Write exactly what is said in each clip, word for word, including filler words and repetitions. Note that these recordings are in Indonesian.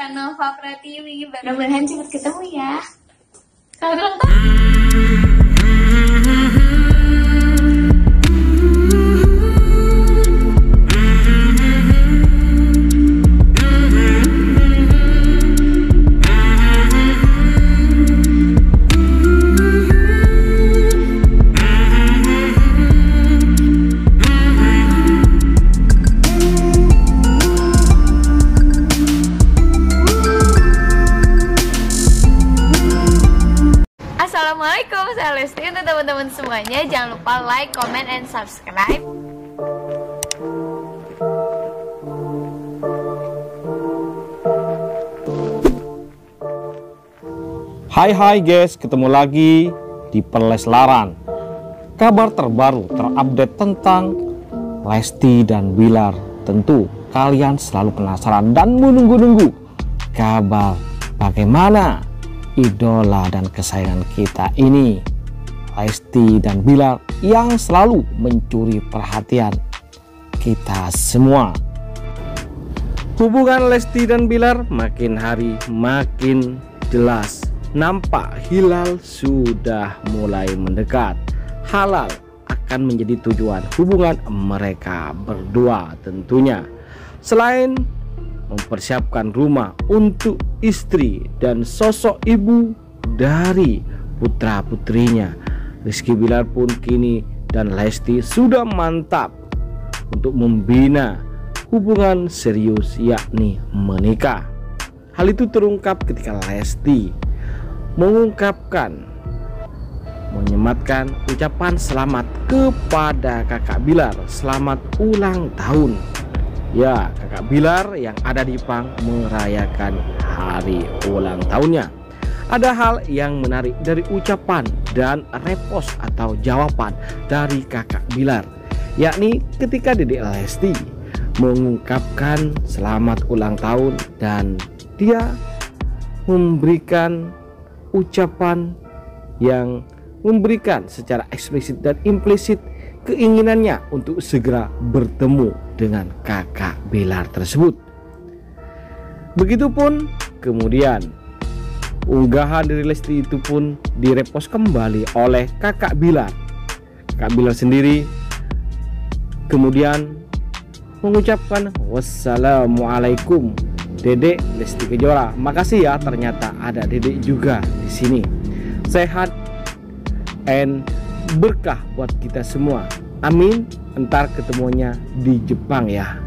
Nova Pratiwi. Mudah-mudahan cepat ketemu ya. Selamat ulang tahun. Assalamualaikum, saya Lesti. Untuk teman-teman semuanya, jangan lupa like, comment, and subscribe. Hai hai guys, ketemu lagi di Perleslaran. Kabar terbaru terupdate tentang Lesti dan Bilar. Tentu kalian selalu penasaran dan menunggu-nunggu kabar bagaimana idola dan kesayangan kita ini, Lesti dan Bilar, yang selalu mencuri perhatian kita semua. Hubungan Lesti dan Bilar makin hari makin jelas. Nampak hilal sudah mulai mendekat. Halal akan menjadi tujuan hubungan mereka berdua tentunya. Selain mempersiapkan rumah untuk istri dan sosok ibu dari putra putrinya, Rizky Bilar pun kini dan Lesti sudah mantap untuk membina hubungan serius, yakni menikah. Hal itu terungkap ketika Lesti mengungkapkan menyematkan ucapan selamat kepada kakak Bilar selamat ulang tahun. Ya, kakak Bilar yang ada di Jepang merayakan hari ulang tahunnya. Ada hal yang menarik dari ucapan dan repost atau jawaban dari kakak Bilar, yakni ketika Dedek Lesti mengungkapkan selamat ulang tahun dan dia memberikan ucapan yang memberikan secara eksplisit dan implisit keinginannya untuk segera bertemu dengan kakak Bilar tersebut. Begitupun kemudian unggahan dari Lesti itu pun direpost kembali oleh kakak Bilar. Kakak Bilar sendiri kemudian mengucapkan wassalamualaikum Dedek Lesti Kejora. Makasih ya, ternyata ada Dedek juga di sini. Sehat and berkah buat kita semua. Amin. Entar ketemunya di Jepang ya.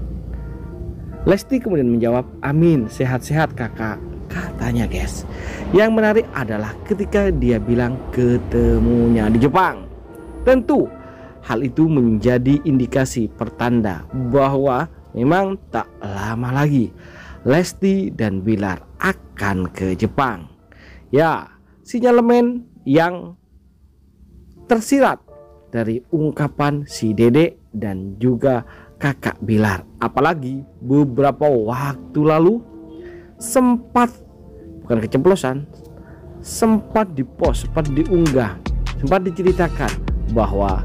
Lesti kemudian menjawab, amin, sehat-sehat kakak, katanya guys. Yang menarik adalah ketika dia bilang ketemunya di Jepang. Tentu hal itu menjadi indikasi pertanda bahwa memang tak lama lagi Lesti dan Bilar akan ke Jepang. Ya, sinyalemen yang tersirat dari ungkapan si Dedek dan juga kakak Bilar. Apalagi beberapa waktu lalu sempat, bukan keceplosan, sempat dipost, sempat diunggah, sempat diceritakan bahwa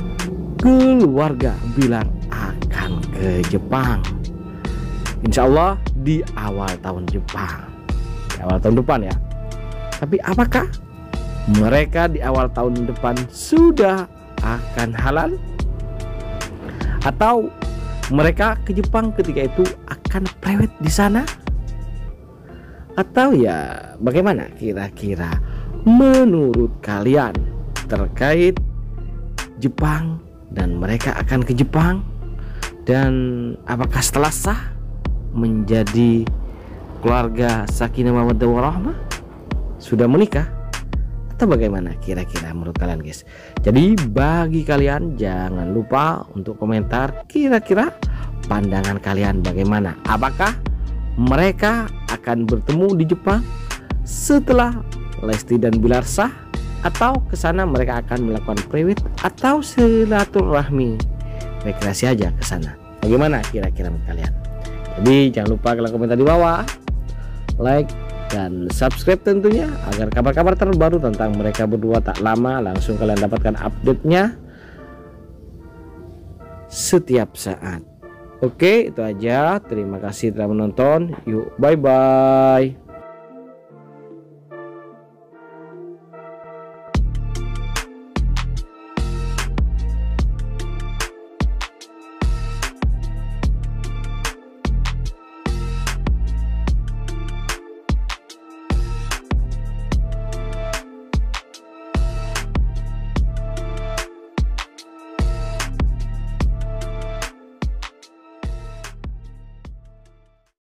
keluarga Bilar akan ke Jepang. Insya Allah di awal tahun Jepang, di awal tahun depan ya. Tapi apakah mereka di awal tahun depan sudah akan halal? Atau mereka ke Jepang ketika itu akan prewed di sana? Atau ya bagaimana kira-kira menurut kalian terkait Jepang dan mereka akan ke Jepang? Dan apakah setelah sah menjadi keluarga sakinah mawaddah warahmah sudah menikah? Atau bagaimana kira-kira menurut kalian guys? Jadi bagi kalian jangan lupa untuk komentar kira-kira pandangan kalian bagaimana. Apakah mereka akan bertemu di Jepang setelah Lesti dan Bilar sah, atau ke sana mereka akan melakukan prewed atau silaturahmi rekreasi aja ke sana? Bagaimana kira-kira menurut kalian? Jadi jangan lupa kalian komentar di bawah, like dan subscribe tentunya, agar kabar-kabar terbaru tentang mereka berdua tak lama langsung kalian dapatkan update-nya setiap saat. Oke, itu aja. Terima kasih telah menonton. Yuk, bye bye.